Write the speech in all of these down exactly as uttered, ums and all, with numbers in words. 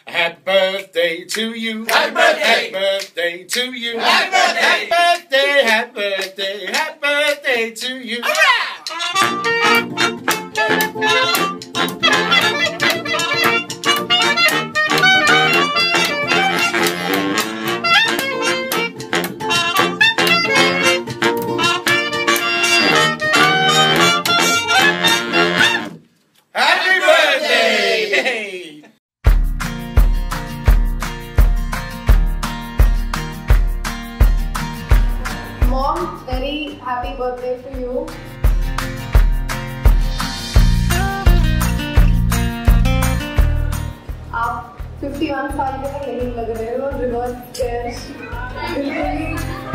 Happy birthday to you. Happy birthday. Happy birthday to you. Happy birthday. Happy birthday. Happy birthday. Happy birthday to you. Mom, very happy birthday to you. आप इक्यावन साल के तक यही लग रहे हो, रिवर्स चेयर बिल्कुल।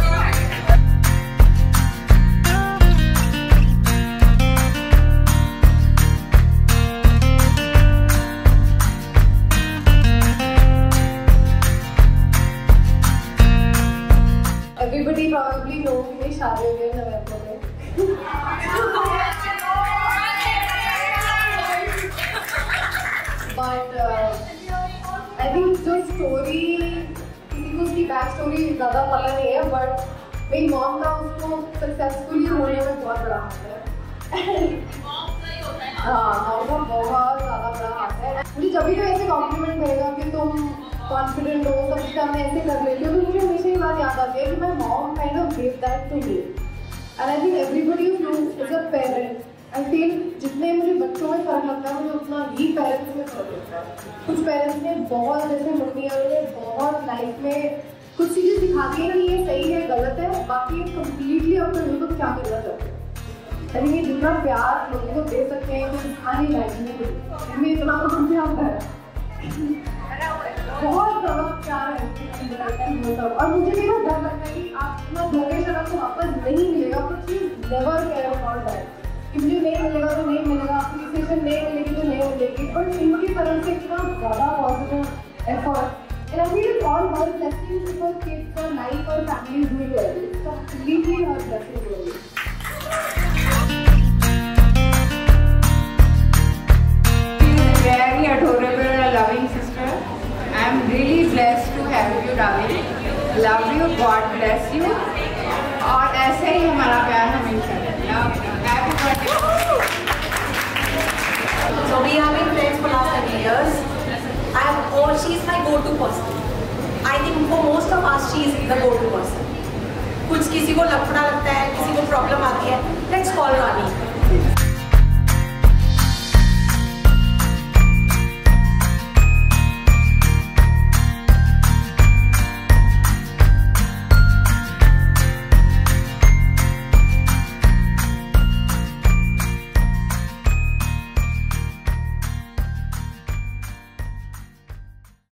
Everybody probably know कि मेरी शादी हुई है नवंबर में। But uh, I think जो story किसी को उसकी बैक स्टोरी ज़्यादा पता नहीं है, but मेरी मॉम का उसको सक्सेसफुली होने में बहुत बड़ा हाथ है। हाँ, मॉम का बहुत ज़्यादा बड़ा हाथ है। मुझे जब भी कोई ऐसे कॉम्प्लीमेंट करेगा कि तुम कॉन्फिडेंट हो, सब कुछ मैं ऐसे कर लेती हूँ, तो मुझे हमेशा ये बात याद आती है कि my mom kind of give that to me. And I think everybody who is a parent, I feel जितने मुझे बच्चों में फर्क लगता है, मुझे उतना ही पेरेंट्स में फर्क लगता है। कुछ पेरेंट्स ने बहुत, जैसे मम्मी और ने बहुत लाइफ में कुछ चीज़ें सिखाती हैं कि ये सही है गलत है, बाकी कम्प्लीटली अपने लोगों को क्या करना चाहते हैं। आई थिंक ये जितना प्यार लोगों को दे सकते हैं तो सारी लाइफ में इनमें इतना कुछ उनसे आता है, बहुत ज़्यादा प्यार है वो सब। और मुझे मेरा डर लगता है कि आप इतना दोगे शायद आपको वापस नहीं मिलेगा, but you never care about that कि मुझे नहीं मिलेगा तो नहीं मिलेगा, अप्रिसिएशन नहीं मिलेगी तो नहीं मिलेगी, बट इनकी तरफ से इतना ज़्यादा positive effort and I feel it's all her blessings for kids और लाइफ और family doing well, completely her blessings only. Very adorable and loving sister. I am really blessed to have you, darling. Love you, God bless you. और ऐसे ही हमारा प्यार हमेशा रहेगा। Happy birthday. So we have been friends for last seven years. I am, oh, she is my go-to person. I think for most of us, she is the go-to person. कुछ किसी को लफड़ा लगता है, किसी को प्रॉब्लम आती है, let's call Rani.